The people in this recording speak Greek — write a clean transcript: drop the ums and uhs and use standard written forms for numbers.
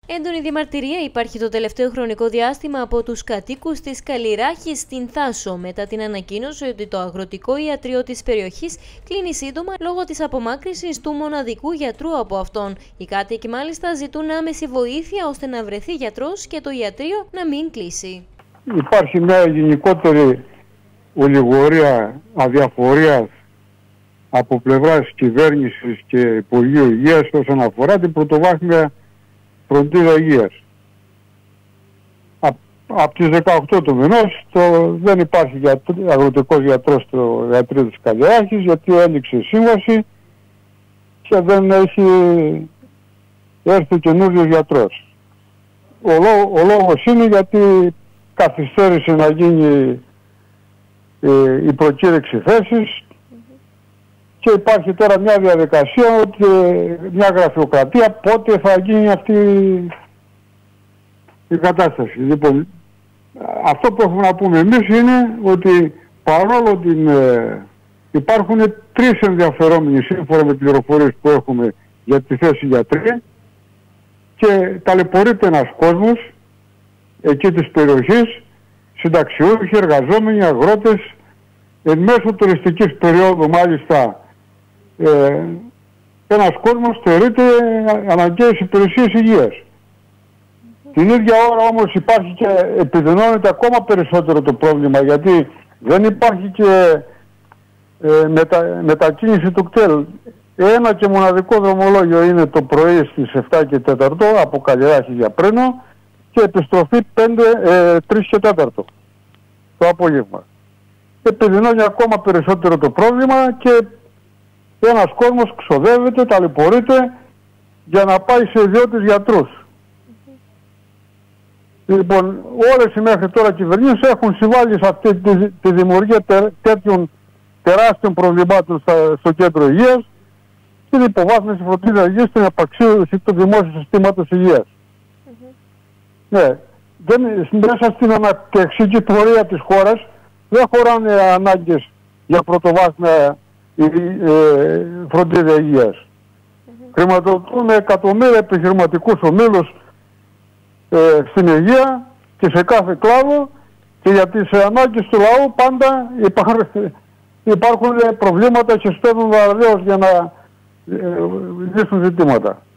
Έντονη διαμαρτυρία υπάρχει το τελευταίο χρονικό διάστημα από τους κατοίκους της Καλλιράχης στην Θάσο μετά την ανακοίνωση ότι το αγροτικό ιατρείο της περιοχής κλείνει σύντομα λόγω της απομάκρυνσης του μοναδικού γιατρού από αυτόν. Οι κάτοικοι μάλιστα ζητούν άμεση βοήθεια ώστε να βρεθεί γιατρός και το ιατρείο να μην κλείσει. Υπάρχει μια γενικότερη ολιγορία αδιαφορίας από πλευράς κυβέρνησης και Υπουργείου Υγείας όσον αφορά την πρωτοβάθμια φροντίδα υγείας. Από τις 18 του μηνός δεν υπάρχει αγροτικός γιατρός στο ιατρείο της Καλλιράχης, γιατί έληξε η σύμβαση και δεν έχει έρθει καινούριος γιατρός. Ο λόγος είναι γιατί καθυστέρησε να γίνει η προκήρυξη θέσης και υπάρχει τώρα μια διαδικασία, μια γραφειοκρατία, πότε θα γίνει αυτή η κατάσταση. Λοιπόν, αυτό που έχουμε να πούμε εμείς είναι ότι παρόλο ότι υπάρχουν 3 ενδιαφερόμενοι σύμφωνα με πληροφορίες που έχουμε για τη θέση γιατρία και ταλαιπωρείται ένας κόσμος εκεί της περιοχής, συνταξιούχοι, εργαζόμενοι, αγρότες, εν μέσω τουριστικής περίοδου μάλιστα ένας κόσμος θεωρείται αναγκαίες υπηρεσίες υγείας. Την ίδια ώρα όμως υπάρχει και επιδεινώνεται ακόμα περισσότερο το πρόβλημα, γιατί δεν υπάρχει και μετακίνηση του κτέλ. Ένα και μοναδικό δρομολόγιο είναι το πρωί στις 7 και 4 από Καλλιράχη για Πρένο και επιστροφή 3 και 4 το απόγευμα. Επιδεινώνει ακόμα περισσότερο το πρόβλημα και ένας κόσμος ξοδεύεται, ταλαιπωρείται για να πάει σε ιδιώτες γιατρούς. Λοιπόν, όλες οι μέχρι τώρα κυβερνήσεις έχουν συμβάλει σε αυτή τη δημιουργία τέτοιων τεράστιων προβλημάτων στο κέντρο υγείας, στην υποβάθμιση φροντίδα υγείας, στην απαξίωση του δημόσιου συστήματος υγείας. Ναι, μέσα στην αναπτυξική πορεία της χώρας δεν χωράνε ανάγκες για πρωτοβάθμια φροντίδα υγείας. Χρηματοδοτούν εκατομμύρια επιχειρηματικούς ομίλους στην υγεία και σε κάθε κλάδο, και για τις ανάγκες του λαού πάντα υπάρχουν προβλήματα και στέλνουν βαρέως για να λύσουν ζητήματα.